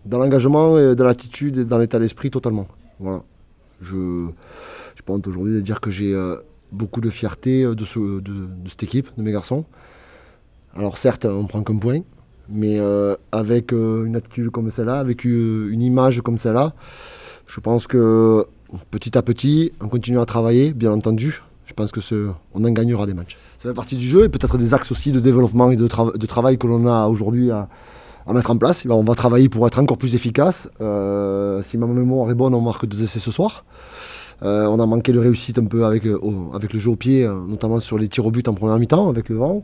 Dans l'engagement, dans l'attitude et dans l'état d'esprit totalement. Voilà. Je peux aujourd'hui dire que j'ai beaucoup de fierté de cette équipe, de mes garçons. Alors certes, on ne prend qu'un point, mais avec une attitude comme celle-là, avec une image comme celle-là, je pense que petit à petit, on continue à travailler, bien entendu. Je pense qu'on en gagnera des matchs. Ça fait partie du jeu et peut-être des axes aussi de développement et de travail que l'on a aujourd'hui à mettre en place. On va travailler pour être encore plus efficace. Si ma mémoire est bonne, on marque 2 essais ce soir. On a manqué de réussite un peu avec le jeu au pied, notamment sur les tirs au but en première mi-temps, avec le vent.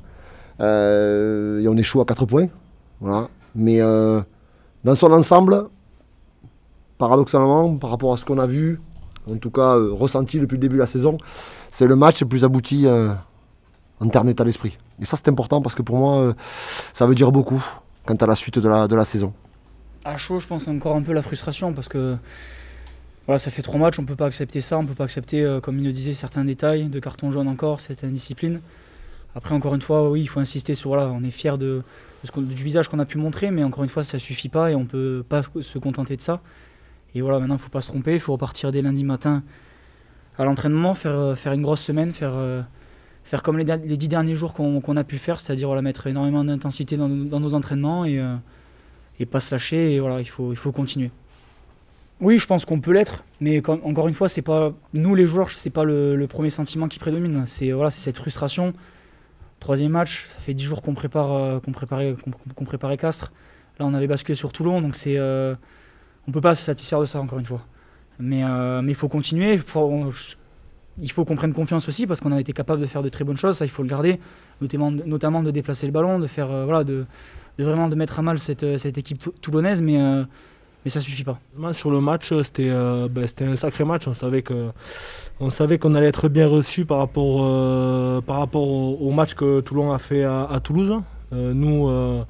Et on échoue à 4 points. Voilà. Mais dans son ensemble, paradoxalement, par rapport à ce qu'on a vu, en tout cas ressenti depuis le début de la saison, c'est le match le plus abouti en termes d'état d'esprit. Et ça c'est important parce que pour moi, ça veut dire beaucoup quant à la suite de la saison. À chaud, je pense encore un peu la frustration parce que voilà, ça fait 3 matchs, on ne peut pas accepter ça, on ne peut pas accepter, comme il le disait, certains détails, de carton jaune encore, cette indiscipline. Après, encore une fois, oui, il faut insister sur, voilà, on est fiers du visage qu'on a pu montrer, mais encore une fois, ça ne suffit pas et on ne peut pas se contenter de ça. Et voilà, maintenant, il ne faut pas se tromper, il faut repartir dès lundi matin à l'entraînement, faire une grosse semaine, faire comme les 10 derniers jours qu'on a pu faire, c'est-à-dire voilà, mettre énormément d'intensité dans nos entraînements et pas se lâcher. Et voilà, il faut continuer. Oui, je pense qu'on peut l'être, mais encore une fois, c'est pas nous les joueurs, c'est pas le premier sentiment qui prédomine. C'est cette frustration. 3e match, ça fait 10 jours qu'on préparait Castres. Là, on avait basculé sur Toulon, donc on peut pas se satisfaire de ça encore une fois. Mais il faut continuer. Il faut qu'on prenne confiance aussi parce qu'on a été capable de faire de très bonnes choses. Ça, il faut le garder, notamment de déplacer le ballon, de faire de vraiment de mettre à mal cette équipe toulonnaise, mais ça suffit pas. Sur le match, c'était un sacré match. On savait qu'on allait être bien reçu par rapport au match que Toulon a fait à Toulouse. Nous,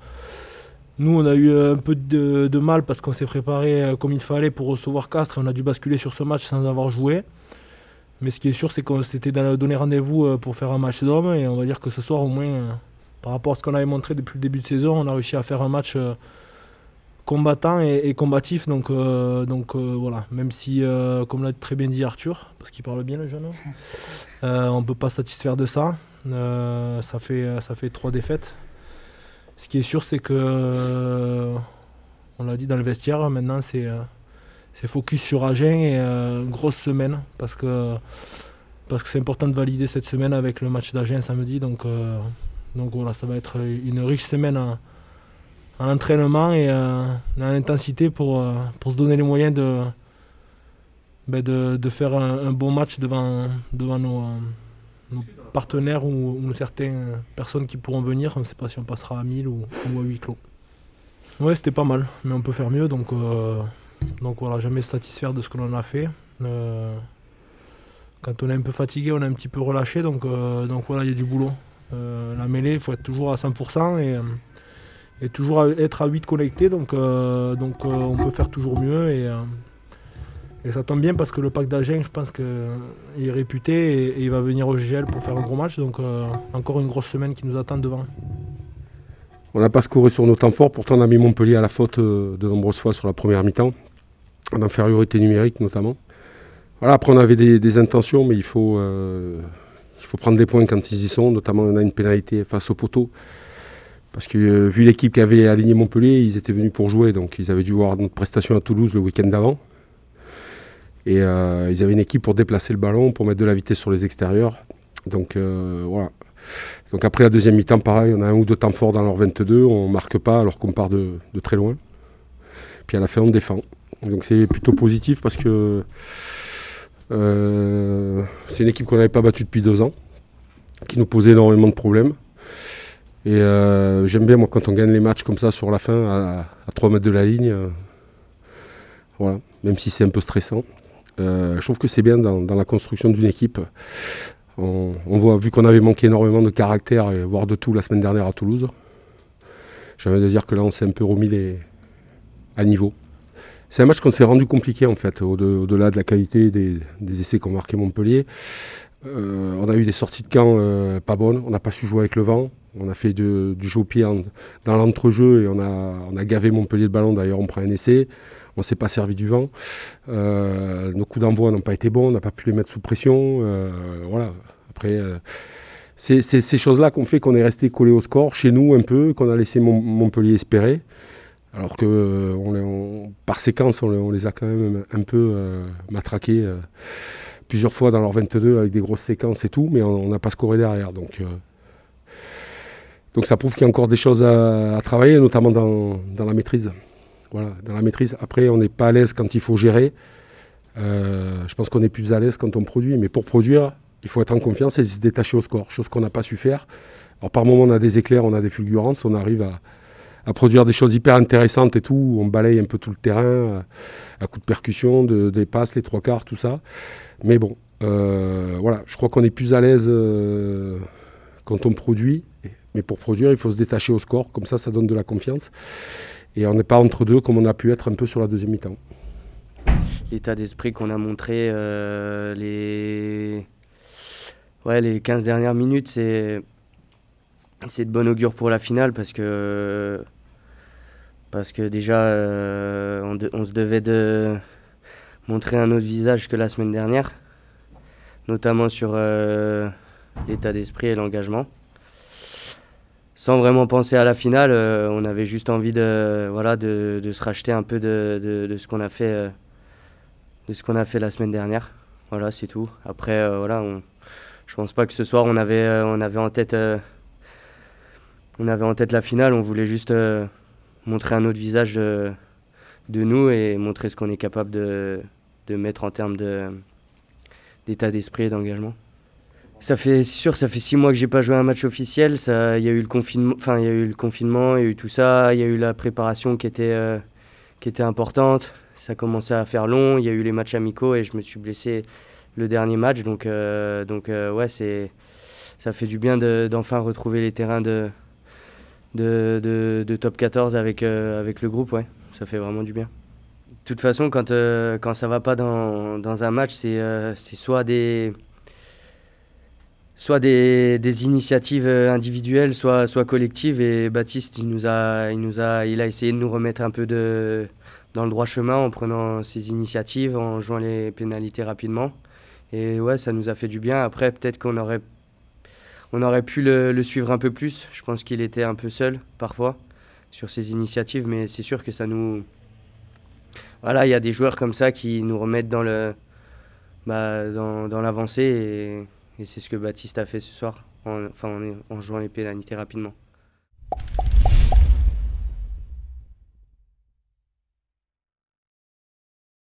on a eu un peu de mal parce qu'on s'est préparé comme il fallait pour recevoir Castres. On a dû basculer sur ce match sans avoir joué. Mais ce qui est sûr, c'est qu'on s'était donné rendez-vous pour faire un match d'hommes. Et on va dire que ce soir, au moins, par rapport à ce qu'on avait montré depuis le début de saison, on a réussi à faire un match combattant et combatif. Donc voilà, même si, comme l'a très bien dit Arthur, parce qu'il parle bien le jeune, on ne peut pas se satisfaire de ça. Ça fait 3 défaites. Ce qui est sûr, c'est que, on l'a dit dans le vestiaire, maintenant c'est focus sur Agen et grosse semaine parce que c'est important de valider cette semaine avec le match d'Agen samedi. Donc voilà, ça va être une riche semaine en entraînement et en intensité pour se donner les moyens de faire un bon match devant nos partenaires ou certaines personnes qui pourront venir. On ne sait pas si on passera à 1000 ou à huis clos. Ouais, c'était pas mal, mais on peut faire mieux. Donc voilà, jamais se satisfaire de ce que l'on a fait. Quand on est un peu fatigué, on est un petit peu relâché. Donc voilà, il y a du boulot. La mêlée, il faut être toujours à 100% et toujours être à 8 connectés. Donc on peut faire toujours mieux. Et ça tombe bien parce que le pack d'Agen, je pense qu'il est réputé et il va venir au GGL pour faire un gros match. Donc encore une grosse semaine qui nous attend devant. On n'a pas scoré sur nos temps forts, pourtant on a mis Montpellier à la faute de nombreuses fois sur la première mi-temps, en infériorité numérique notamment. Voilà, après on avait des intentions, mais il faut prendre des points quand ils y sont, notamment on a une pénalité face au poteau. Parce que vu l'équipe qui avait aligné Montpellier, ils étaient venus pour jouer, donc ils avaient dû voir notre prestation à Toulouse le week-end d'avant. Et ils avaient une équipe pour déplacer le ballon, pour mettre de la vitesse sur les extérieurs. Donc voilà. Donc après la deuxième mi-temps, pareil, on a 1 ou 2 temps forts dans leur 22, on ne marque pas alors qu'on part de très loin. Puis à la fin, on défend. Donc c'est plutôt positif parce que c'est une équipe qu'on n'avait pas battue depuis 2 ans, qui nous posait énormément de problèmes. Et j'aime bien moi quand on gagne les matchs comme ça sur la fin, à 3 mètres de la ligne. Voilà, même si c'est un peu stressant. Je trouve que c'est bien dans la construction d'une équipe. On voit, vu qu'on avait manqué énormément de caractère, et voire de tout la semaine dernière à Toulouse, j'ai envie de dire que là on s'est un peu remis à niveau. C'est un match qu'on s'est rendu compliqué en fait, au-delà de la qualité des essais qu'ont marqué Montpellier. On a eu des sorties de camp pas bonnes, on n'a pas su jouer avec le vent. On a fait du jeu au pied dans l'entrejeu et on a gavé Montpellier de ballon. D'ailleurs, on prend un essai. On ne s'est pas servi du vent. Nos coups d'envoi n'ont pas été bons. On n'a pas pu les mettre sous pression. Voilà. Après, c'est ces choses-là qu'on fait qu'on est resté collé au score, chez nous un peu, qu'on a laissé Montpellier espérer. Alors que par séquence, on les a quand même un peu matraqués plusieurs fois dans leur 22 avec des grosses séquences et tout, mais on n'a pas scoré derrière. Donc ça prouve qu'il y a encore des choses à travailler, notamment dans la maîtrise. Voilà, dans la maîtrise. Après, on n'est pas à l'aise quand il faut gérer. Je pense qu'on est plus à l'aise quand on produit. Mais pour produire, il faut être en confiance et se détacher au score, chose qu'on n'a pas su faire. Alors par moments, on a des éclairs, on a des fulgurances, on arrive à produire des choses hyper intéressantes et tout. On balaye un peu tout le terrain, à coup de percussion, des passes, les trois quarts, tout ça. Mais bon, voilà, je crois qu'on est plus à l'aise quand on produit. Mais pour produire, il faut se détacher au score, comme ça donne de la confiance. Et on n'est pas entre deux comme on a pu être un peu sur la deuxième mi-temps. L'état d'esprit qu'on a montré les 15 dernières minutes, c'est de bon augure pour la finale parce que déjà on se devait de montrer un autre visage que la semaine dernière, notamment sur l'état d'esprit et l'engagement. Sans vraiment penser à la finale, on avait juste envie de se racheter un peu de ce qu'on a fait la semaine dernière. Voilà, c'est tout. Après, je pense pas que ce soir on avait en tête la finale. On voulait juste montrer un autre visage de nous et montrer ce qu'on est capable de mettre en termes d'état d'esprit et d'engagement. Ça fait 6 mois que j'ai pas joué un match officiel. Il y a eu le confinement, il y a eu tout ça, il y a eu la préparation qui était importante. Ça commençait à faire long. Il y a eu les matchs amicaux et je me suis blessé le dernier match. Donc ça fait du bien d'enfin retrouver les terrains de top 14 avec le groupe. Ouais, ça fait vraiment du bien. De toute façon, quand ça va pas dans un match, c'est soit des initiatives individuelles, soit collectives. Et Baptiste, il a essayé de nous remettre un peu dans le droit chemin en prenant ses initiatives, en jouant les pénalités rapidement. Et ouais, ça nous a fait du bien. Après, peut-être qu'on aurait pu le suivre un peu plus. Je pense qu'il était un peu seul parfois sur ses initiatives, mais c'est sûr que ça nous... Voilà, il y a des joueurs comme ça qui nous remettent dans l'avancée et c'est ce que Baptiste a fait ce soir en jouant les pénalités rapidement.